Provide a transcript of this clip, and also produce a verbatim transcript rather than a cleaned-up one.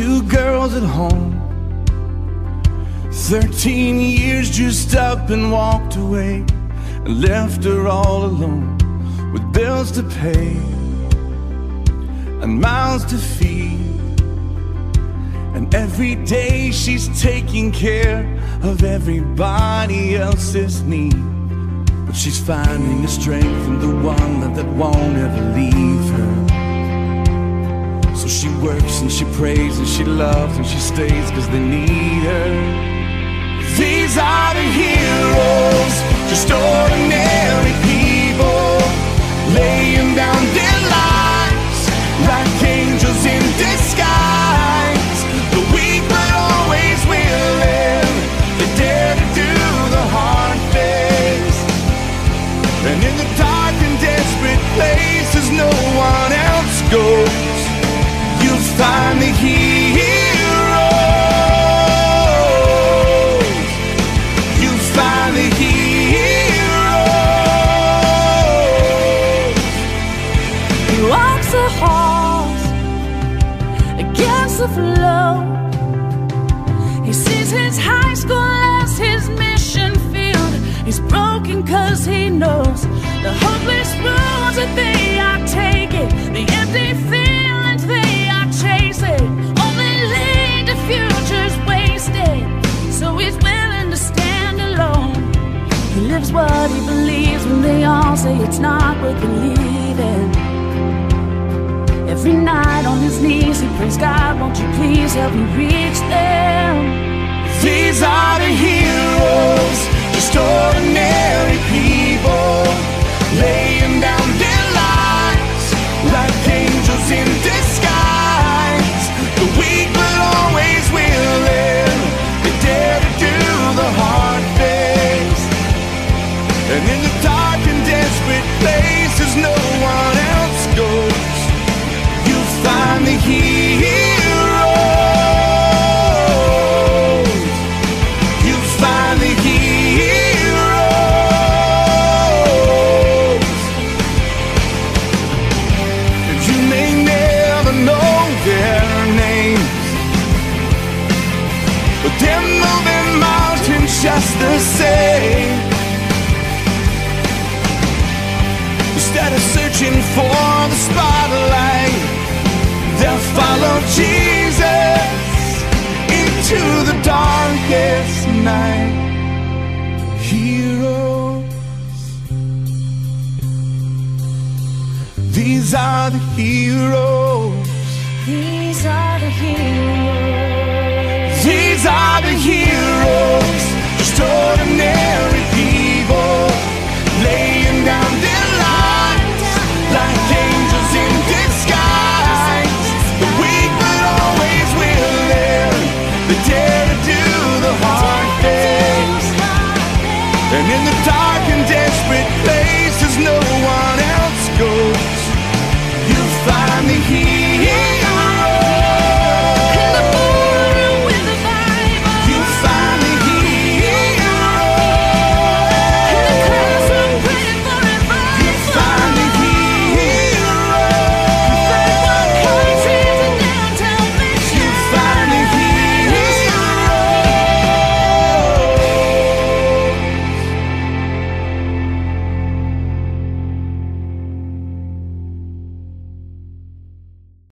two girls at home. Thirteen years just up and walked away, and left her all alone with bills to pay and mouths to feed. And every day she's taking care of everybody else's need. But she's finding the strength in the one that, that won't ever leave her. So she works and she prays and she loves and she stays cause they need her. These are the heroes, just ordinary people, laying down their lives like angels in disguise. The weak but always willing, they dare to do the hard things. And in the dark and desperate places no one else goes, you'll find the heroes. You'll find the heroes. He walks the halls against the flow. He sees his high school as his mission field. He's broken cause he knows the hopeless roads that they are taking, the empty feelings they are chasing, only lead to futures wasted. So he's willing to stand alone. He lives what he believes when they all say it's not worth believing. Every night on his knees he prays, God, won't you please help me reach them. These are the heroes, just ordinary people, laying down their lives like angels in disguise. The weak but always willing, they dare to do the hard things. And in the dark and desperate places no one else goes, you'll find the heroes. You'll find the heroes. And you may never know their names, but they're moving mountains just the same. Instead of searching for the spotlight, they'll follow Jesus into the darkest night. Heroes, these are the heroes.